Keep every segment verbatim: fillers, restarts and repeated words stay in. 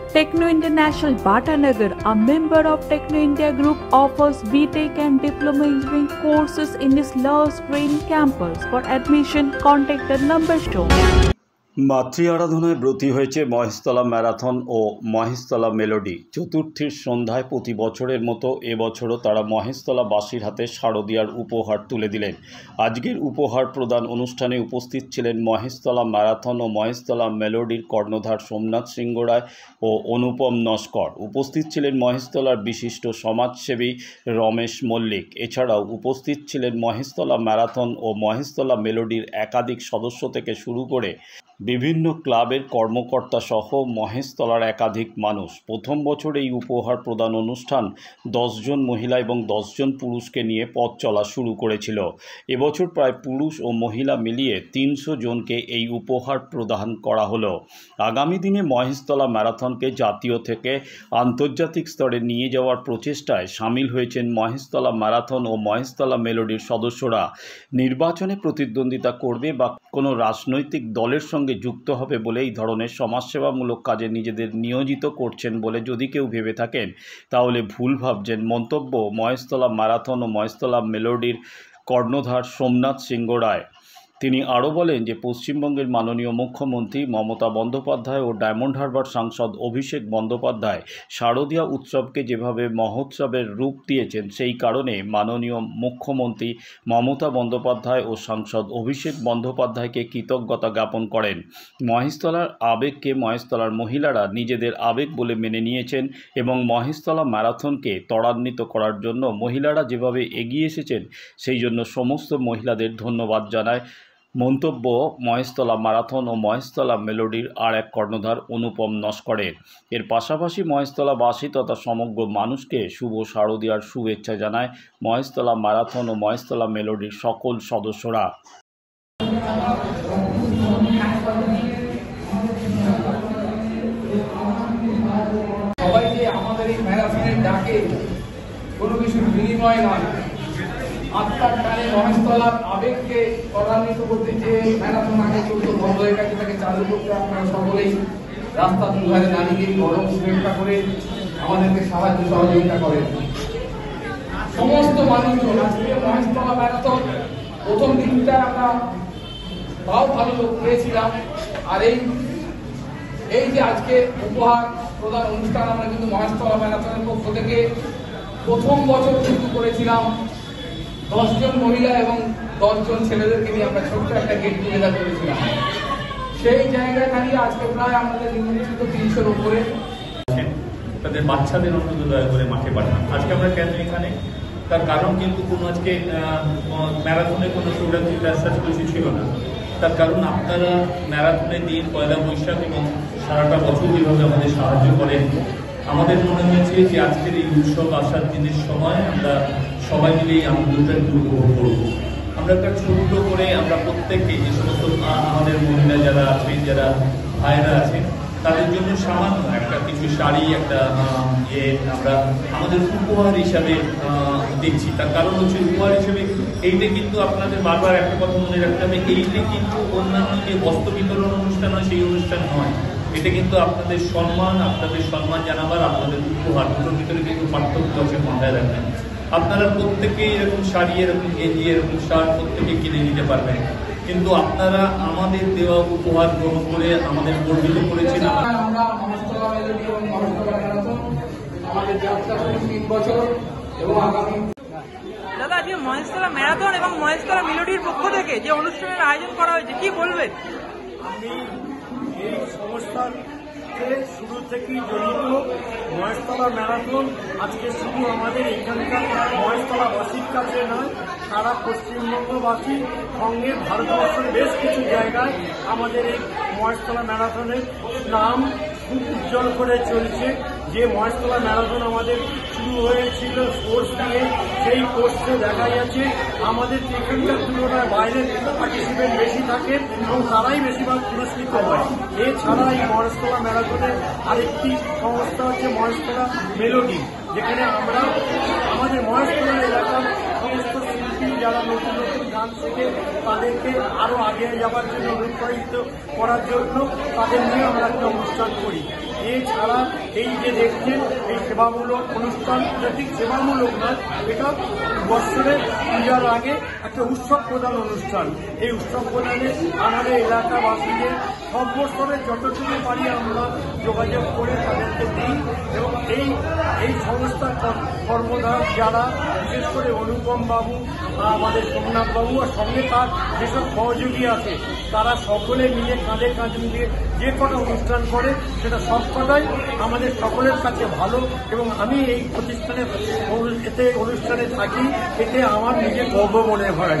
Techno International Bhatanagar, a member of Techno India Group, offers B Tech and Diploma Engineering courses in its Lush Green campus. For admission, contact the number shown. মাতৃ আরাধনায় ব্রতী হয়েছে Maheshtala marathon ও Maheshtala melody. চতুর্থীর সন্ধ্যায় প্রতি বছরের মতো এবছরও তারা মহেশতলাবাসীর হাতে শারদীয়ার উপহার তুলে দিলেন। আজকের উপহার প্রদান অনুষ্ঠানে উপস্থিত ছিলেন মহেশতলা ম্যারাথন ও মহেশতলা মেলোডির কর্ণধার সোমনাথ সিংহ রায় ও অনুপম নস্কর। উপস্থিত ছিলেন মহেশতলার বিশিষ্ট সমাজসেবী রমেশ মল্লিক। এছাড়াও উপস্থিত ছিলেন মহেশতলা ম্যারাথন ও মহেশতলা মেলোডির একাধিক সদস্য থেকে শুরু করে বিভিন্ন ক্লাবের কর্মকর্তা সহ মহেশতলার একাধিক মানুষ। প্রথম বছর এই উপহার প্রদান অনুষ্ঠান দশজন মহিলা এবং দশজন পুরুষকে নিয়ে পথ চলা শুরু করেছিল। এবছর প্রায় পুরুষ ও মহিলা মিলিয়ে তিনশো জনকে এই উপহার প্রদান করা হলো। আগামী দিনে মহেশতলা ম্যারাথনকে জাতীয় থেকে আন্তর্জাতিক স্তরে নিয়ে যাওয়ার প্রচেষ্টায় সামিল হয়েছেন মহেশতলা ম্যারাথন ও মহেশতলা মেলোডির সদস্যরা। নির্বাচনে প্রতিদ্বন্দ্বিতা করবে বা কোনো রাজনৈতিক দলের সঙ্গে যুক্ত হবে বলে এই ধরনের সমাজসেবামূলক কাজে নিজেদের নিয়োজিত করছেন বলে যদি কেউ ভেবে থাকেন তাহলে ভুল ভাবছেন। মন্তব্য মহেশতলা ম্যারাথন ও মহেশতলা মেলোডির কর্ণধার সোমনাথ সিংহ রায়। তিনি আরও বলেন যে পশ্চিমবঙ্গের মাননীয় মুখ্যমন্ত্রী মমতা বন্দ্যোপাধ্যায় ও ডায়মন্ড হারবার সাংসদ অভিষেক বন্দ্যোপাধ্যায় শারদীয়া উৎসবকে যেভাবে মহোৎসবের রূপ দিয়েছেন, সেই কারণে মাননীয় মুখ্যমন্ত্রী মমতা বন্দ্যোপাধ্যায় ও সাংসদ অভিষেক বন্দ্যোপাধ্যায়কে কৃতজ্ঞতা জ্ঞাপন করেন। মহেশতলার আবেগকে মহেশতলার মহিলারা নিজেদের আবেগ বলে মেনে নিয়েছেন এবং মহেশতলা ম্যারাথনকে ত্বরান্বিত করার জন্য মহিলারা যেভাবে এগিয়ে এসেছেন সেই জন্য সমস্ত মহিলাদের ধন্যবাদ জানায়। মন্তব্য মহেশতলা ম্যারাথন ও মহেশতলা মেলোডির আর এক কর্ণধার অনুপম নস্করের। এর পাশাপাশি মহেশতলাবাসী তথা সমগ্র মানুষকে শুভ শারদীয়ার শুভেচ্ছা জানায় মহেশতলা ম্যারাথন ও মহেশতলা মেলোডির সকল সদস্যরা। সবাই যে আমাদের এই ম্যারাথনের ডাকে কোনো কিছুর বিনিময় নয়, আত্মার টানে মহেশতলার আবেগকে ত্বরান্বিত করতে যে ম্যারাথন আগে চলতো বন্ধ হয়ে গেছে, তাকে চালু করতে আপনারা সকলেই রাস্তা দুধারে দাঁড়িয়ে গরম শুভেচ্ছা করে আমাদেরকে সাহায্য সহযোগিতা করেন। সমস্ত মানুষজন আজকে মহেশতলা ম্যারাথন প্রথম দিনটা আমরা তাও ভালো লোক পেয়েছিলাম, আর এই এই যে আজকে উপহার প্রদান অনুষ্ঠান আমরা কিন্তু মহেশতলা ম্যারাথনের পক্ষ থেকে প্রথম বছর শুরু করেছিলাম দশজন মহিলা এবং দশজন ছেলেদেরকে নিয়ে আমরা ছোট্ট একটা গেট টুগেদার করেছিলাম। সেই জায়গায় দাঁড়িয়ে আজকে প্রায় আমাদের নিম্নলিখিত তিনশোর উপরে তাদের বাচ্চাদের অন্তত দয়া করে মাঠে পাঠান। আজকে আমরা কেন এখানে, তার কারণ কিন্তু কোনো আজকে ম্যারাথনে কোনো প্রোগ্রাম কিছু ছিল না। তার কারণ আপনারা ম্যারাথনের দিন পয়লা বৈশাখ এবং সারাটা বছর যেভাবে আমাদের সাহায্য করেন, আমাদের মনে হয়েছে যে আজকের এই উৎসব আসার দিনের সময় আমরা সবাই মিলে এই আনন্দটা উপভোগ করবো। আমরা একটা ছোট্ট করে আমরা প্রত্যেকে যে সমস্ত আমাদের মহিলা যারা আছেন, যারা ভাইরা আছেন, তাদের জন্য সামান্য একটা কিছু শাড়ি, একটা ইয়ে আমরা আমাদের উপহার হিসাবে দেখছি। তার কারণ হচ্ছে উপহার হিসেবে এইটা কিন্তু আপনাদের বারবার একটা কথা মনে রাখতে হবে, এইটা কিন্তু অন্যান্য যে বস্ত্র বিতরণ অনুষ্ঠান হয় সেই অনুষ্ঠান নয়। এটা কিন্তু আপনাদের সম্মান, আপনাদের সম্মান জানাবার আপনাদের উপহার, দুটোর ভিতরে কিন্তু পার্থক্য আছে, মাথায় রাখবেন। আপনারা প্রত্যেকেই এরকম শাড়ি, এরকম গেঞ্জি, এরকম শার্ট প্রত্যেকে কিনে নিতে পারবেন, কিন্তু আপনারা আমাদের দেওয়া উপহার গ্রহণ করে আমাদের গর্বিত করেছেন। আমরা মহেশতলা মেলোডি এবং মহেশতলা ম্যারাথন আমাদের যাত্রা শুরু তিন বছর এবং আগামী দাদা আজকে মহেশতলা ম্যারাথন এবং মহেশতলা মেলোডির পক্ষ থেকে যে অনুষ্ঠানের আয়োজন করা হয়েছে, কি বলবেন? আমি এই সংস্থার শুরু থেকেই জড়িত। মহেশতলা ম্যারাথন আজকে শুধু আমাদের এখানকার মহেশতলাবাসীর কাছে নয়, সারা পশ্চিমবঙ্গবাসী সঙ্গে ভারতবর্ষের বেশ কিছু জায়গায় আমাদের এই মহেশতলা ম্যারাথনের নাম খুব উজ্জ্বল করে চলছে। যে মহেশতলা ম্যারাথন আমাদের শুরু হয়েছিল কোর্স দিয়ে, সেই কোর্সে দেখা যাচ্ছে আমাদের এখানকার তুলনায় বাইরের পার্টিসিপেন্ট বেশি থাকে এবং তারাই বেশিরভাগ পুরস্কৃত হয়। এছাড়া এই মহেশতলা ম্যারাথনের আরেকটি সংস্থা হচ্ছে মহেশতলা মেলোডি, যেখানে আমরা আমাদের মহেশতলা এলাকার সমস্ত শিল্পী যারা নতুন নতুন গান শেখে তাদেরকে আরো আগে যাওয়ার জন্য উৎসাহিত করার জন্য তাদের নিয়ে আমরা একটা অনুষ্ঠান করি। এছাড়া এই যে দেখছেন এই সেবামূলক অনুষ্ঠান, এটা ঠিক সেবামূলক নয়, এটা বৎসরের পূজার আগে একটা উৎসব প্রদান অনুষ্ঠান। এই উৎসব প্রদানে আমাদের এলাকাবাসীদের সর্বস্তরে যতটুকু পারি আমরা যোগাযোগ করে তাদেরকে দিই এবং এই এই সংস্থার কর্মধার যারা, বিশেষ করে অনুপম বাবু, আমাদের সোমনাথ বাবু আর সঙ্গে তার যেসব সহযোগী আছে, তারা সকলে মিলে কাঁধে কাঁধ মিলিয়ে যে কটা অনুষ্ঠান করে সেটা সব কটাই আমাদের সকলের কাছে ভালো এবং আমি এই প্রতিষ্ঠানে এতে অনুষ্ঠানে থাকি, এতে আমার নিজের গর্ব মনে হয়।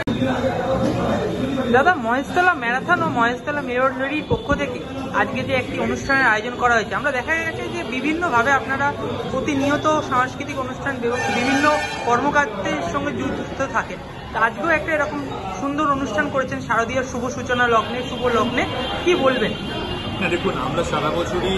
দাদা, মহেশতলা ম্যারাথন ও মহেশতলা মেলোডির পক্ষ থেকে আজকে যে একটি অনুষ্ঠানের আয়োজন করা হয়েছে, আমরা দেখা গেছে যে বিভিন্নভাবে আপনারা প্রতিনিয়ত সাংস্কৃতিক অনুষ্ঠান বিভিন্ন কর্মকাণ্ডের সঙ্গে যুক্ত থাকেন। আজকেও একটা এরকম সুন্দর অনুষ্ঠান করেছেন শারদীয়ার শুভ সূচনা লগ্নে, শুভ লগ্নে, কি বলবেন? হ্যাঁ, দেখুন, আমরা সারা বছরই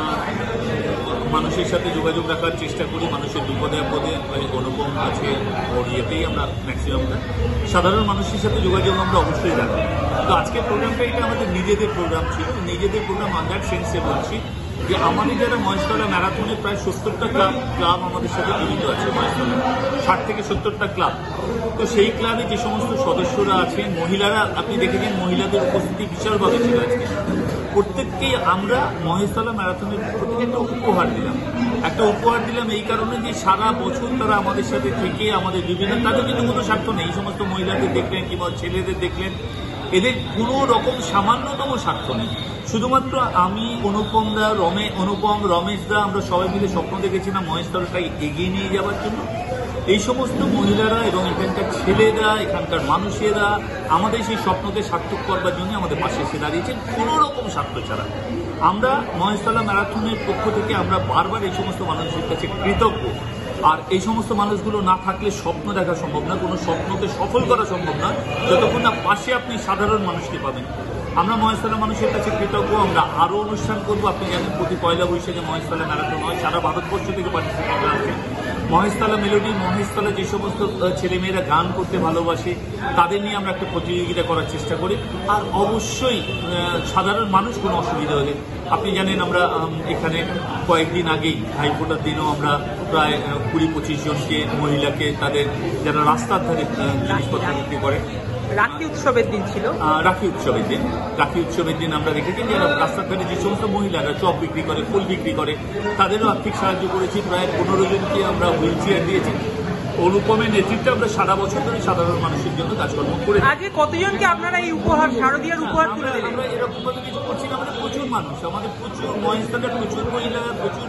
মানুষের সাথে যোগাযোগ রাখার চেষ্টা করি। মানুষের বিপদে আপদে অনুপম আছে, ওর ইয়েতেই আমরা ম্যাক্সিমামটা সাধারণ মানুষের সাথে যোগাযোগ আমরা অবশ্যই রাখি। তো আজকের প্রোগ্রামটা এটা আমাদের নিজেদের প্রোগ্রাম ছিল। নিজেদের প্রোগ্রাম আন্ডার সেন্সে বলছি যে আমাদের যারা মহেশতলা ম্যারাথনে প্রায় সত্তরটা ক্লাব ক্লাব আমাদের সাথে জড়িত আছে। মহেশতলা ষাট থেকে সত্তরটা ক্লাব। তো সেই ক্লাবে যে সমস্ত সদস্যরা আছেন, মহিলারা, আপনি দেখেছেন মহিলাদের উপস্থিতি বিশালভাবে ছিল আজকে। প্রত্যেককেই আমরা মহেশতলা ম্যারাথনের পক্ষ থেকে একটা উপহার দিলাম। একটা উপহার দিলাম এই কারণে যে সারা বছর তারা আমাদের সাথে থেকে আমাদের বিভিন্ন, তাদের কিন্তু কোনো স্বার্থ নেই। এই সমস্ত মহিলাদের দেখলেন কিংবা ছেলেদের দেখলেন, এদের কোনো রকম সামান্যতম স্বার্থ নেই। শুধুমাত্র আমি, অনুপমদা, রমে অনুপম রমেশদা, আমরা সবাই মিলে স্বপ্ন দেখেছিলাম মহেশতলাটাকে এগিয়ে নিয়ে যাওয়ার জন্য। এই সমস্ত মহিলারা এবং এখানকার ছেলেরা, এখানকার মানুষেরা আমাদের সেই স্বপ্নকে সার্থক করবার জন্য আমাদের পাশে এসে দাঁড়িয়েছেন কোনো রকম স্বার্থ ছাড়া। আমরা মহেশতলা ম্যারাথনের পক্ষ থেকে আমরা বারবার এই সমস্ত মানুষের কাছে কৃতজ্ঞ। আর এই সমস্ত মানুষগুলো না থাকলে স্বপ্ন দেখা সম্ভব না, কোনো স্বপ্নকে সফল করা সম্ভব না যতক্ষণ না পাশে আপনি সাধারণ মানুষকে পাবেন। আমরা মহেশতলা মানুষের কাছে কৃতজ্ঞ। আমরা আরও অনুষ্ঠান করবো। আপনি জানেন প্রতি পয়লা বৈশাখে মহেশতলা ম্যারাথন হয়, সারা ভারতবর্ষ থেকে পার্টিসিপেন্টরা আছে। মহেশতলা মেলোডি, মহেশতলা যে সমস্ত ছেলেমেয়েরা গান করতে ভালোবাসে তাদের নিয়ে আমরা একটা প্রতিযোগিতা করার চেষ্টা করি। আর অবশ্যই সাধারণ মানুষ কোনো অসুবিধা হলে, আপনি জানেন আমরা এখানে কয়েকদিন আগেই ভাইফোঁটার দিনও আমরা প্রায় কুড়ি পঁচিশ জনকে মহিলাকে তাদের যারা রাস্তার ধারে জিনিসপত্র বিক্রি করে, রাখি উৎসবের দিন ছিল, রাখি উৎসবের দিন রাখি উৎসবের দিন আমরা দেখেছি যারা রাস্তার ধারে যে সমস্ত মহিলারা চপ বিক্রি করে, ফুল বিক্রি করে, তাদেরও আর্থিক সাহায্য করেছি। প্রায় পনেরো জনকে আমরা হুইল চেয়ার দিয়েছি। অনুপমের নেতৃত্বে আমরা সারা বছর ধরে সাধারণ মানুষের জন্য কাজকর্ম করে। আজকে কতজনকে আপনারা এই উপহার, শারদীয়ার উপহার তুলে দিলেন? আমরা এরকম ভাবে কিছু করছি না। আমাদের প্রচুর মানুষ, আমাদের প্রচুর মহেশতলার প্রচুর মহিলা, প্রচুর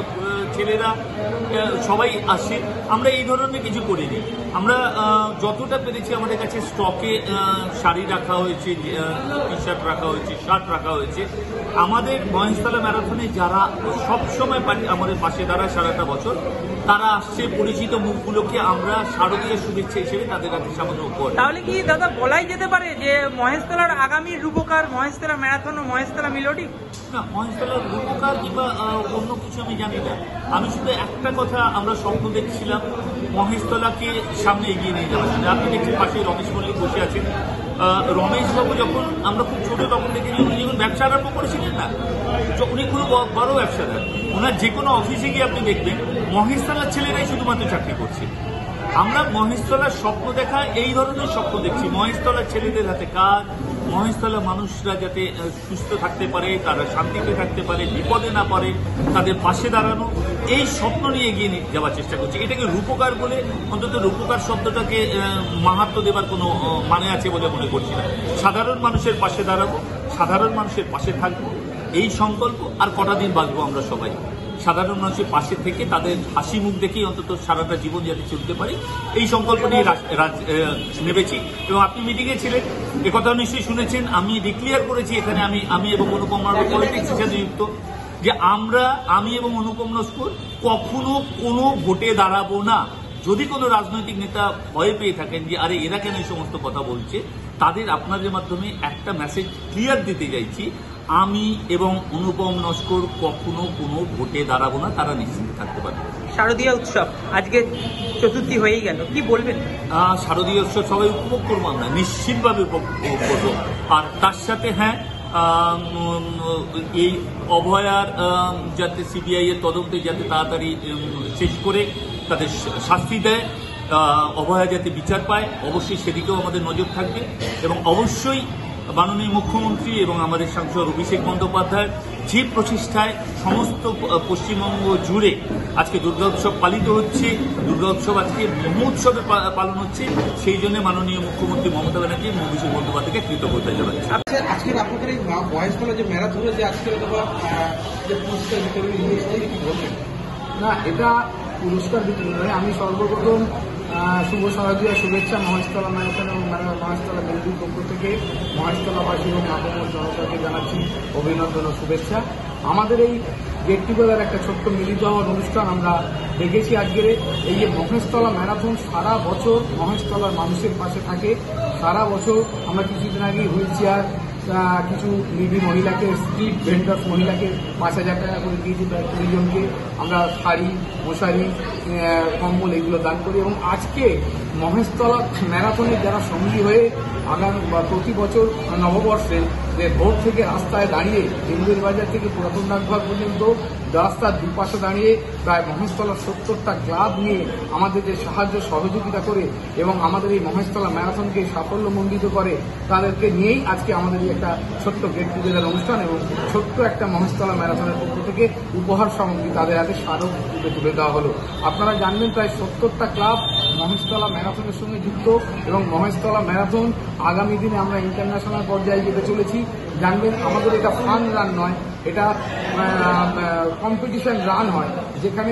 ছেলেরা সবাই আসে। আমরা এই ধরনের কিছু করিনি। আমরা যতটা পেরেছি আমাদের কাছে স্টকে শাড়ি রাখা হয়েছে, টি শার্ট রাখা হয়েছে, শার্ট রাখা হয়েছে। আমাদের মহেশতলা ম্যারাথনে যারা সবসময় আমাদের পাশে দাঁড়ায় সারাটা বছর, তারা আসছে, পরিচিত মুখগুলোকে আমরা শারদীয় শুভেচ্ছা হিসেবে তাদের কাছে সামান্য উপহার। তাহলে কি দাদা বলাই যেতে পারে যে মহেশতলার আগামী রূপকার মহেশতলা ম্যারাথন ও মহেশতলা মেলোডি? না, মহেশতলার রূপকার কিংবা অন্য কিছু আমি জানি না। আমি শুধু একটা কথা আমরা স্বপ্ন দেখছিলাম, মহেশতলাকে সামনে এগিয়ে নিয়ে যাওয়ার জন্য। আপনি দেখছেন পাশে রমেশ মল্লিক বসে আছেন। রমেশবাবু যখন আমরা খুব ছোট তখন দেখেছি উনি যখন ব্যবসা আরম্ভ করেছিলেন না, উনি কোনো বড় ব্যবসাদার। ওনার যে কোনো অফিসে গিয়ে আপনি দেখবেন মহেশতলার ছেলেরাই শুধুমাত্র চাকরি করছে। আমরা মহেশতলার স্বপ্ন দেখা এই ধরনের স্বপ্ন দেখছি, মহেশতলার ছেলেদের হাতে কাজ, মহেশতলার মানুষরা যাতে সুস্থ থাকতে পারে, তারা শান্তিতে থাকতে পারে, বিপদে না পারে, তাদের পাশে দাঁড়ানো, এই স্বপ্ন নিয়ে এগিয়ে যাওয়ার চেষ্টা করছি। এটাকে রূপকার বলে, অন্তত রূপকার শব্দটাকে মাহাত্ম্য দেবার কোনো মানে আছে বলে মনে করছি না। সাধারণ মানুষের পাশে দাঁড়াবো, সাধারণ মানুষের পাশে থাকবো, এই সংকল্প। আর কটা দিন বাঁচবো আমরা সবাই সাধারণ মানুষের পাশে থেকে তাদের হাসি মুখ দেখেই অন্তত সারাটা জীবন যাতে চলতে পারি, এই সংকল্প নিয়ে নেমেছি। এবং আপনি মিটিংয়ে ছিলেন, একথাও নিশ্চয়ই শুনেছেন, আমি ডিক্লিয়ার করেছি এখানে, আমি আমি এবং অনুপম পলিটিক্সের সাথে যুক্ত, যে আমরা আমি এবং অনুপম নস্কর কখনো কোনো ভোটে দাঁড়াবো না। যদি কোনো রাজনৈতিক নেতা ভয় পেয়ে থাকেন যে আরে এরা কেন এই সমস্ত কথা বলছে, তাদের আপনাদের মাধ্যমে একটা মেসেজ ক্লিয়ার দিতে চাইছি, আমি এবং অনুপম নস্কর কখনো কোনো ভোটে দাঁড়াবো না, তারা নিশ্চিত থাকতে পারবে। শারদীয়া উৎসব আজকে চতুর্থী হয়েই গেল, কি বলবেন? শারদীয় উৎসব সবাই উপভোগ করবো, আমরা নিশ্চিতভাবে উপভোগ করবো। আর তার সাথে হ্যাঁ, এই অভয়ার যাতে সিবিআই এর তদন্তে যাতে তাড়াতাড়ি শেষ করে তাদের শাস্তি দেয়, অভয়া যাতে বিচার পায়, অবশ্যই সেদিকেও আমাদের নজর থাকবে। এবং অবশ্যই মাননীয় মুখ্যমন্ত্রী এবং আমাদের সাংসদ অভিষেক বন্দ্যোপাধ্যায়ের যে প্রচেষ্টায় সমস্ত পশ্চিমবঙ্গ জুড়ে আজকে দুর্গা উৎসব পালিত হচ্ছে, দুর্গা উৎসব আজকে মহোৎসবে পালন হচ্ছে, সেই জন্য মাননীয় মুখ্যমন্ত্রী মমতা ব্যানার্জি এবং অভিষেক বন্দ্যোপাধ্যায়কে কৃতজ্ঞতা জানাচ্ছি। আজকের আপনাদের এই মহেশতলা যে ম্যারাথনে যে আজকের যে পুরস্কার বিতরণ কি বলবেন? না, এটা পুরস্কার বিতরণ নয়। আমি সর্বপ্রথম শুভ শারদীয়া শুভেচ্ছা মহেশতলা ম্যারাথন এবং মহেশতলা মেলডির পক্ষ থেকে মহেশতলাবাসী এবং আপামর জনতাকে জানাচ্ছি অভিনন্দন ও শুভেচ্ছা। আমাদের এই গেট টুগেদার একটা ছোট্ট মিলিত হওয়ার অনুষ্ঠান আমরা দেখেছি আজকের। এই যে মহেশতলা ম্যারাথন সারা বছর মহেশতলার মানুষের পাশে থাকে। সারা বছর আমরা কিছুদিন আগে হুইল চেয়ার কিছু নিবি মহিলাকে, স্ট্রিট ভেন্ডার্স মহিলাকে পাঁচ হাজার টাকা করে দিয়েছি, প্রায় কুড়ি জনকে আমরা শাড়ি, মশারি, কম্বল এগুলো দান করি। এবং আজকে মহেশতলা ম্যারাথনের যারা সঙ্গী হয়ে আগামী বা প্রতি বছর নববর্ষে যে ভোর থেকে রাস্তায় দাঁড়িয়ে ইন্দির বাজার থেকে পুরাতন ডাকঘর পর্যন্ত রাস্তার দুপাশে দাঁড়িয়ে প্রায় মহেশতলার সত্তরটা ক্লাব নিয়ে আমাদের যে সাহায্য সহযোগিতা করে এবং আমাদের এই মহেশতলা ম্যারাথনকে সাফল্যমণ্ডিত করে, তাদেরকে নিয়েই আজকে আমাদের এই একটা ছোট্ট গেট টুগেদার অনুষ্ঠান এবং ছোট্ট একটা মহেশতলা ম্যারাথনের পক্ষ থেকে উপহার সামগ্রী তাদের হাতে স্মারক রূপে তুলে দেওয়া হলো। আপনারা জানবেন প্রায় সত্তরটা ক্লাব মহেশতলা ম্যারাথনের সঙ্গে যুক্ত এবং মহেশতলা ম্যারাথন আগামী দিনে আমরা ইন্টারন্যাশনাল পর্যায়ে যেতে চলেছি। জানবেন আমাদের এটা ফান রান নয়, এটা কম্পিটিশন রান হয়, যেখানে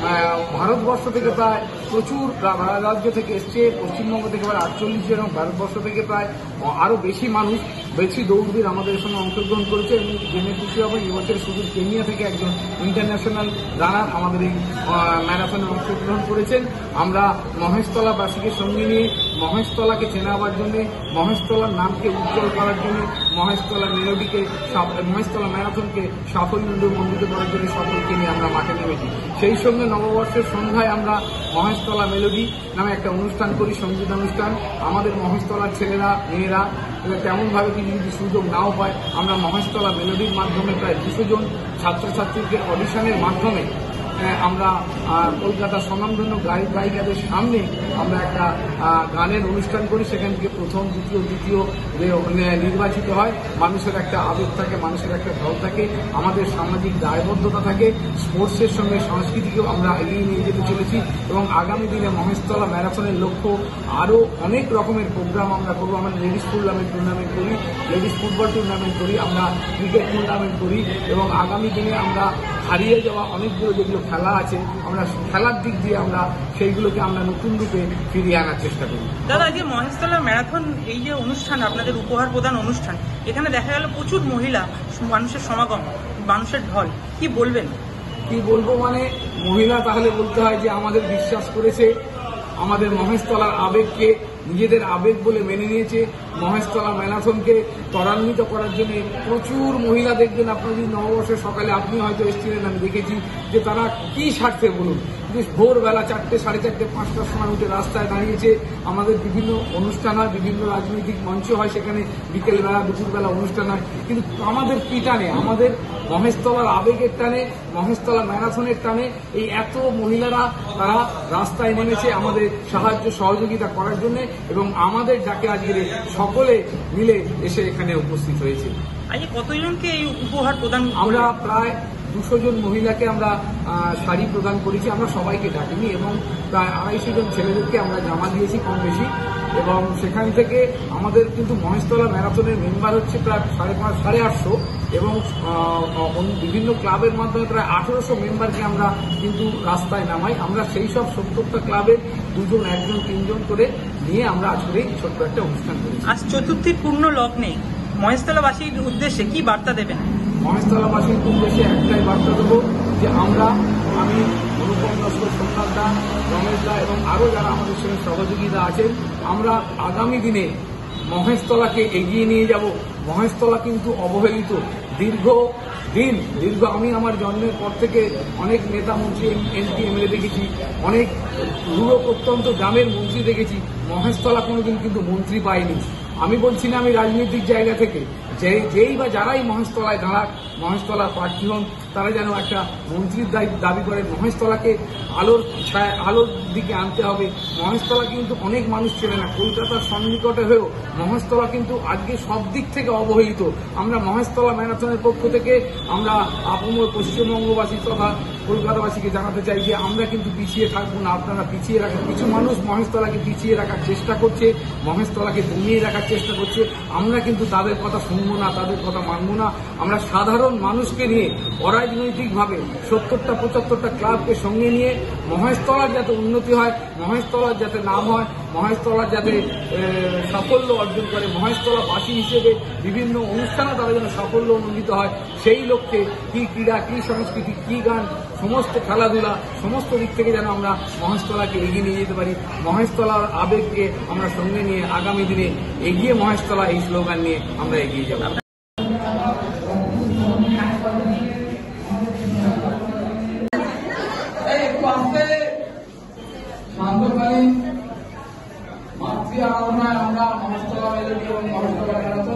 ভারতবর্ষ থেকে প্রায় প্রচুর রাজ্য থেকে এসছে, পশ্চিমবঙ্গ থেকে প্রায় আটচল্লিশ জন এবং ভারতবর্ষ থেকে প্রায় আরও বেশি মানুষ, বেশি দৌড়বীর আমাদের সঙ্গে অংশগ্রহণ করেছে। এবং জেনে খুশি হবেন এবছর শুধু কেনিয়া থেকে একজন ইন্টারন্যাশনাল রানার আমাদের এই ম্যারাথনে অংশগ্রহণ করেছেন। আমরা মহেশতলাবাসীকে সঙ্গে নিয়ে মহেশতলাকে চেনাবার জন্য, মহেশতলার নামকে উজ্জ্বল করার জন্য, মহেশতলা মেলোডিকে মহেশতলা ম্যারাথনকে সাফল্যমণ্ডিত করার জন্য সকলকে নিয়ে আমরা মাঠে নেমেছি। সেই সঙ্গে নববর্ষের সন্ধ্যায় আমরা মহেশতলা মেলোডি নামে একটা অনুষ্ঠান করি, সঙ্গীত অনুষ্ঠান। আমাদের মহেশতলার ছেলেরা মেয়েরা তেমনভাবে কিছু যদি সুযোগ নাও পায়, আমরা মহেশতলা মেলোডির মাধ্যমে প্রায় দুশো জন ছাত্রছাত্রীকে অডিশনের মাধ্যমে আমরা কলকাতা স্বনামধন্য গায়ক গায়িকাদের সামনে আমরা একটা গানের অনুষ্ঠান করি। সেখান থেকে প্রথম, দ্বিতীয়, দ্বিতীয় নির্বাচিত হয়। মানুষের একটা আবেগ থাকে, মানুষের একটা ঢল থাকে, আমাদের সামাজিক দায়বদ্ধতা থাকে, স্পোর্টসের সঙ্গে সংস্কৃতিকেও আমরা এগিয়ে নিয়ে যেতে চলেছি। এবং আগামী দিনে মহেশতলা ম্যারাথনের লক্ষ্য আরও অনেক রকমের প্রোগ্রাম আমরা করবো। আমরা লেডিস টুর্নামেন্ট টুর্নামেন্ট করি, লেডিস ফুটবল টুর্নামেন্ট করি, আমরা ক্রিকেট টুর্নামেন্ট করি এবং আগামী দিনে আমরা হারিয়ে যাওয়া অনেকগুলো যেগুলো খেলা আছে, আমরা খেলার দিক দিয়ে আমরা সেইগুলোকে আমরা নতুন রূপে ফিরিয়ে আনার চেষ্টা করি। দাদা, যে মহেশতলা ম্যারাথন এই যে অনুষ্ঠান, আপনাদের উপহার প্রদান অনুষ্ঠান, এখানে দেখা গেল প্রচুর মহিলা, মানুষের সমাগম, মানুষের ঢল, কি বলবেন? কি বলবো মানে মহিলা তাহলে বলতে হয় যে আমাদের বিশ্বাস করেছে, আমাদের মহেশতলার আবেগকে নিজেদের আবেগ বলে মেনে নিয়েছে। মহেশতলা ম্যারাথনকে ত্বরান্বিত করার জন্য প্রচুর মহিলা দেখবেন, আপনার যদি নববর্ষের সকালে আপনি হয়তো এসেছিলেন, আমি দেখেছি যে তারা কি স্বার্থে বলুন, ভোরবেলা চারটে সাড়ে চারটে পাঁচটার সময় উঠে রাস্তায় দাঁড়িয়েছে। আমাদের বিভিন্ন অনুষ্ঠান হয়, বিভিন্ন রাজনৈতিক মঞ্চ হয়, সেখানে বিকেলবেলা দুপুরবেলা অনুষ্ঠান হয়, কিন্তু আমাদের কি টানে, আমাদের মহেশতলার আবেগের টানে, মহেশতলা ম্যারাথনের টানে এই এত মহিলারা তারা রাস্তায় নেমেছে আমাদের সাহায্য সহযোগিতা করার জন্য এবং আমাদের যাকে আজকে সকলে মিলে এসে এখানে উপস্থিত হয়েছে। আজ কতজনকে এই উপহার প্রদান? আমরা প্রায় দুশো জন মহিলাকে আমরা শাড়ি প্রদান করেছি, আমরা সবাইকে ডাকিনি এবং প্রায় আড়াইশো জন ছেলেদেরকে আমরা জামা দিয়েছি কম বেশি। এবং সেখান থেকে আমাদের কিন্তু মহেশতলা ম্যারাথনের মেম্বার হচ্ছে প্রায় সাড়ে পাঁচ সাড়ে আটশো এবং বিভিন্ন ক্লাবের মাধ্যমে প্রায় আঠেরোশো মেম্বারকে আমরা কিন্তু রাস্তায় নামাই। আমরা সেই সব সত্তরটা ক্লাবের দুজন, একজন, তিনজন করে নিয়ে আমরা আসলে ছোট্ট একটা অনুষ্ঠান করি। আজ চতুর্থী পূর্ণ লগ্নে মহেশতলাবাসীর উদ্দেশ্যে কি বার্তা দেবেন? মহেশতলাবাসীর উদ্দেশ্যে একটাই বার্তা দেবো যে আমরা, আমি অনুপম নস্কর, সোমনাথ দা, রমেশ দা এবং আরও যারা আমাদের সঙ্গে সহযোগিতা আছেন, আমরা আগামী দিনে মহেশতলাকে এগিয়ে নিয়ে যাব। মহেশতলা কিন্তু অবহেলিত দীর্ঘ দিন, দীর্ঘ আমি আমার জন্মের পর থেকে অনেক নেতা মন্ত্রী, এমপি এমএলএ দেখেছি, অনেক রুড়ো প্রত্যন্ত গ্রামের মন্ত্রী দেখেছি, মহেশতলা কোনোদিন কিন্তু মন্ত্রী পায়নি। আমি বলছি না আমি রাজনৈতিক জায়গা থেকে, যে যেই বা যারাই মহেশতলায় দাঁড়াক, মহেশতলার প্রার্থী হন, তারা যেন একটা মন্ত্রীর দাবি করে মহেশতলাকে আলোর ছায়া আলোর দিকে আনতে হবে। মহেশতলা কিন্তু অনেক মানুষ চেনে না, কলকাতার সন্নিকটে হয়েও মহেশতলা কিন্তু আজকে সব দিক থেকে অবহেলিত। আমরা মহেশতলা ম্যারাথনের পক্ষ থেকে আমরা আপমর পশ্চিমবঙ্গবাসী তথা কলকাতাবাসীকে জানাতে চাই যে আমরা কিন্তু পিছিয়ে থাকবো না। আপনারা পিছিয়ে রাখার, কিছু মানুষ মহেশতলাকে পিছিয়ে রাখার চেষ্টা করছে, মহেশতলাকে দমিয়ে রাখার চেষ্টা করছে। আমরা কিন্তু তাদের কথা শুনবো না, তাদের কথা মানবো না। আমরা সাধারণ মানুষকে নিয়ে অরাজনৈতিকভাবে সত্তরটা পঁচাত্তরটা ক্লাবকে সঙ্গে নিয়ে মহেশতলার যাতে উন্নতি হয়, মহেশতলার যাতে নাম হয়, মহেশতলার যাতে সাফল্য অর্জন করে, মহেশতলাবাসী হিসেবে বিভিন্ন অনুষ্ঠানে তারা যেন সাফল্য উন্নীত হয়, সেই লক্ষ্যে কি ক্রীড়া, কি সংস্কৃতি, কি গান, সমস্ত খেলাধুলা, সমস্ত দিক থেকে যেন আমরা মহেশতলাকে এগিয়ে নিয়ে যেতে পারি। মহেশতলার আবেগকে আমরা সঙ্গে নিয়ে আগামী দিনে এগিয়ে মহেশতলা এই স্লোগান নিয়ে আমরা এগিয়ে যাব। শান্তকালীন মাতৃ আরাধনায় আমরা মহেশতলা মেলোডি এবং মহেশতলা ম্যারাথন।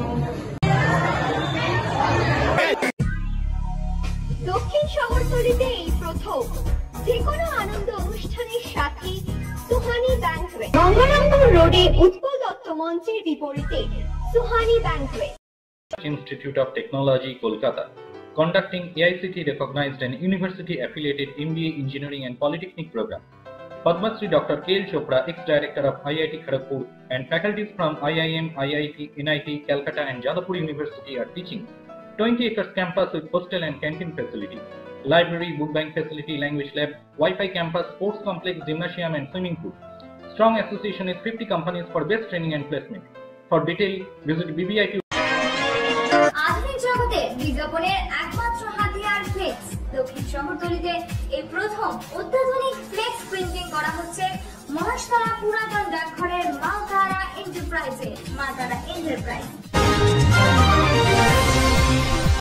দক্ষিণ শহরতলিতে এই প্রথম যে কোনো আনন্দ অনুষ্ঠানের সাথে সুহানি ব্যাংকুয়েট, গঙ্গারামপুর রোডে উৎপল দত্ত মঞ্চের বিপরীতে Suhani banquet. Institute of Technology, Kolkata, conducting A I C T recognized and university affiliated M B A Engineering and Polytechnic program. Padma Shri Doctor K L Chopra, ex-director of I I T Kharagpur, and faculties from I I M, I I T, N I T, Calcutta and Jadavpur University are teaching. twenty acres campus with hostel and canteen facility, library, book bank facility, language lab, Wi-Fi campus, sports complex, gymnasium and swimming pool. Strong association with fifty companies for best training and placement. For detail, visit B B I P. আধুনিক জগতে বিজ্ঞাপনের একমাত্র হাতিয়ার flakes. দক্ষিণ শহরতলিতে এই প্রথম অত্যাধুনিক flakes printing করা হচ্ছে মহেশতলা পুরাতন ডাকঘরের মা তারা এন্টারপ্রাইজে। মা তারা এন্টারপ্রাইজ।